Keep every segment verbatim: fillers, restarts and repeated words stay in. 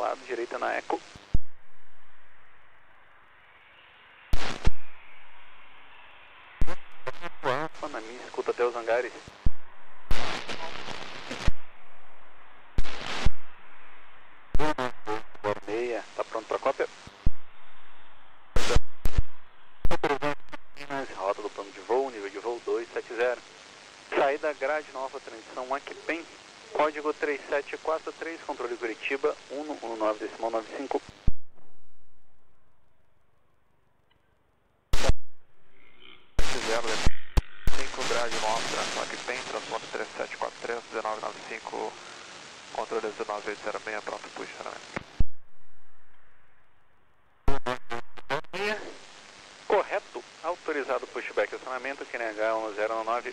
lado, direita na Eco. Na minha escuta até os hangares. Meia, tá pronto para cópia? Rota do plano de voo, nível de voo dois sete zero. Saída grade nova, transição Acpen, código três sete quatro três, controle Curitiba, um um nove decimal nove cinco. cinco, grade nova, transição Acpen, transponder três sete quatro três, um nove nove cinco, controle um nove oito zero seis, pronto, posicionamento. Correto, autorizado pushback acionamento, Q N H um zero nove.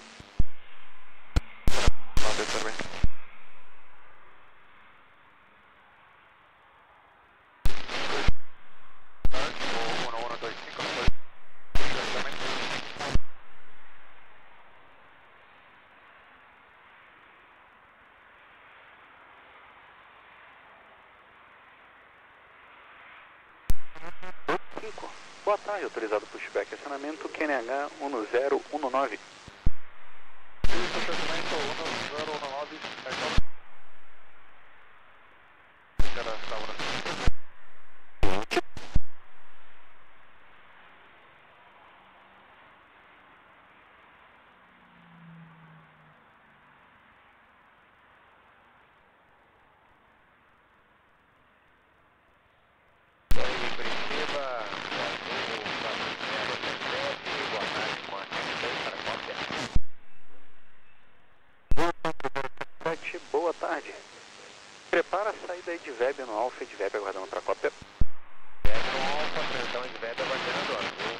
Boa tarde, autorizado pushback acionamento, Q N H um zero um nove. Acionamento um zero um nove, boa tarde. Prepara a saída aí de V E B no Alfa e de V E B aguardando para a cópia. V E B no Alfa, atenção de V E B aguardando.